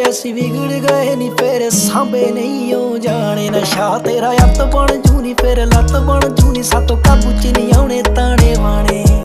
ਅਸੀਂ ਵਿਗੜ ਗਏ ਨੀ ਫਿਰ ਸਾਂਭੇ ਨਹੀਂ ਉਹ ਜਾਣੇ। ਨਸ਼ਾ ਤੇਰਾ ਅੱਤ ਬਣ ਜੂ ਨੀ ਫਿਰ ਲੱਤ ਬਣ ਜੂ ਨੀ, ਸਾਤੋਂ ਕਾਬੂ ਚ ਨਹੀਂ ਆਉਣੇ ਤਾਣੇ ਬਾਣੇ।